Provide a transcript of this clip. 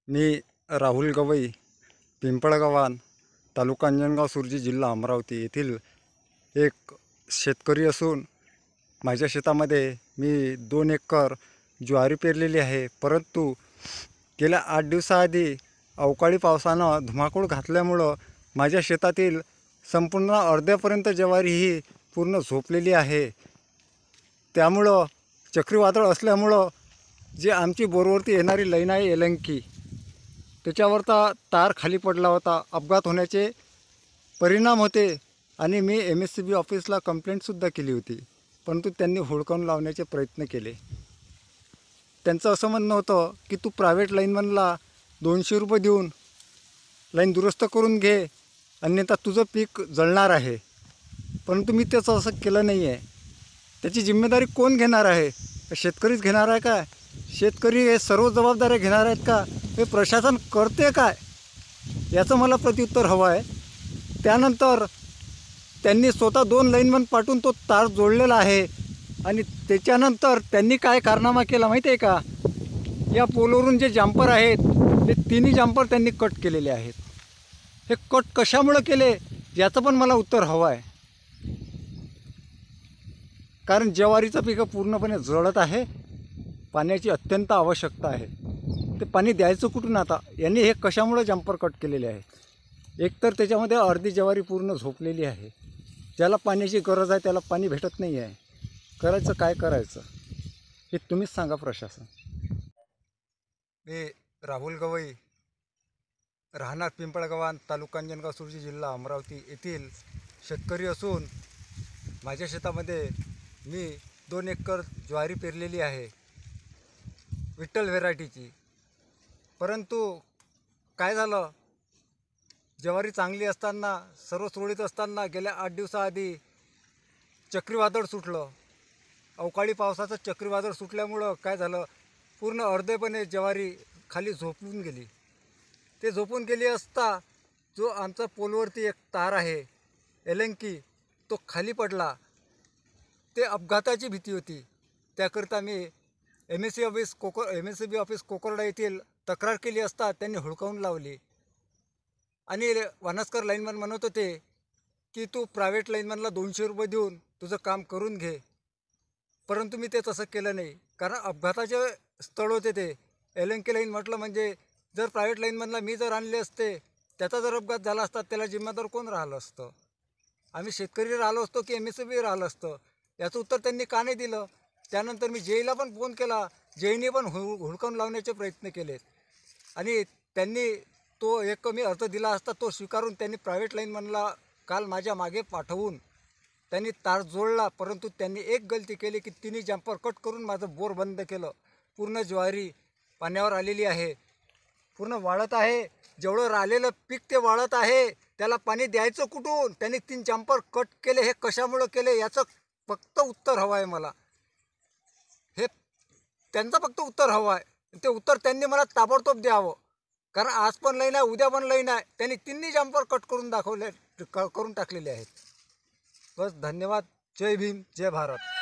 मी राहुल गवई, पिंपळगव्हाण, तालुका अंजनगाव, सुरजी, जिल्हा अमरावती येथील एक शेतकरी असून माझ्या शेतामध्ये मी 2 एकर ज्वारी पेरलेली आहे. परंतु गेल्या 8 दिवसाआधी अवकाळी पावसानं धुमाकूळ घातल्यामुळं माझ्या शेतातील संपूर्ण अर्ध्यापर्यंत ज्वारी ही पूर्ण झोपलेली आहे. त्यामुळं चक्रीवादळ असल्यामुळं जे आमची बोरवरती येणारी लाईन आहे एलंकी, त्याच्यावरचा तार खाली पडला होता. अपघात होण्याचे परिणाम होते आणि मी MSCB ऑफिसला कंप्लेंटसुद्धा केली होती, परंतु त्यांनी हुडकावून लावण्याचे प्रयत्न केले. त्यांचं असं म्हणणं होतं की तू प्रायव्हेट लाईनमनला 200 रुपये देऊन लाईन दुरुस्त करून घे, अन्यथा तुझं पीक जळणार आहे. परंतु मी त्याचं असं केलं नाही आहे. त्याची जिम्मेदारी कोण घेणार आहे? शेतकरीच घेणार आहे का? शेतकरी हे सर्व जबाबदाऱ्या घेणार आहेत का? हे प्रशासन करते काय, याचं मला प्रत्युत्तर हवं आहे. त्यानंतर त्यांनी स्वतः 2 लाईनमन पाठवून तो तार जोडलेला आहे आणि त्याच्यानंतर त्यांनी काय कारनामा केला माहिती आहे का? या पोलवरून जे जम्पर आहेत ते तिन्ही जम्पर त्यांनी कट केलेले आहेत. हे कट कशामुळं केले याचं पण मला उत्तर हवं आहे. कारण ज्वारीचं पिकं पूर्णपणे जळत आहे. पाण्याची अत्यंत आवश्यकता आहे. ते पाणी द्यायचं कुठून आता? यांनी हे कशामुळे जम्पर कट केलेले आहेत? एकतर त्याच्यामध्ये अर्धी ज्वारी पूर्ण झोपलेली आहे. ज्याला पाण्याची गरज आहे त्याला पाणी भेटत नाही आहे. करायचं काय करायचं हे तुम्हीच सांगा प्रशासन. मी राहुल गवई, राहणार पिंपळगव्हाण, तालुका अंजनगाव, सुरजी, जिल्हा अमरावती येथील शेतकरी असून माझ्या शेतामध्ये मी 2 एकर ज्वारी पेरलेली आहे, विठ्ठल व्हेरायटीची. परंतु काय झालं, ज्वारी चांगली असताना, सर्व सुरळीत असताना गेल्या 8 दिवसाआधी चक्रीवादळ सुटलं. अवकाळी पावसाचं चक्रीवादळ सुटल्यामुळं काय झालं, पूर्ण अर्धेपणे ज्वारी खाली झोपून गेली. ते झोपून गेली असता जो आमचा पोलवरती एक तार आहे एलंकी, तो खाली पडला. ते अपघाताची भीती होती. त्याकरिता मी MSCB ऑफिस कोकरडा येथील तक्रार केली असता त्यांनी हुडकावून लावली. आणि वानस्कर लाईनमन म्हणत होते की तू प्रायव्हेट लाईनमनला 200 रुपये देऊन तुझं काम करून घे. परंतु मी ते तसं केलं नाही, कारण अपघाताचे स्थळ होते ते. एलंकी लाईन म्हटलं म्हणजे जर प्रायव्हेट लाईनमनला मी जर आणले असते, त्याचा जर अपघात झाला असता त्याला जिम्मेदार कोण राहिलं असतं? आम्ही शेतकरी राहिलो असतो की MSCB राहिलं असतं? याचं उत्तर त्यांनी का नाही दिलं? त्यानंतर मी जेईला पण फोन केला. जेईने पण हुडकावून लावण्याचे प्रयत्न केले आणि त्यांनी तो एक कमी अर्ज दिला असता तो स्वीकारून त्यांनी प्रायव्हेट लाईनमनला काल माझ्या मागे पाठवून त्यांनी तार जोडला. परंतु त्यांनी एक गलती केली की तिन्ही जम्पर कट करून माझं बोर बंद केलं. पूर्ण ज्वारी पाण्यावर आलेली आहे, पूर्ण वाळत आहे. जेवढं राहिलेलं पीक ते वाळत आहे, त्याला पाणी द्यायचं कुठून? त्यांनी 3 जम्पर कट केले. हे कशामुळं केले याचं फक्त उत्तर हवं आहे मला. हे त्यांचं फक्त उत्तर हवं आहे. ते उत्तर त्यांनी मला ताबडतोब द्यावं, कारण आज पण लाईन आहे, उद्या पण लाईन आहे. त्यांनी तिन्ही जम्पर कट करून टाकलेले आहेत. बस, धन्यवाद. जय भीम, जय भारत.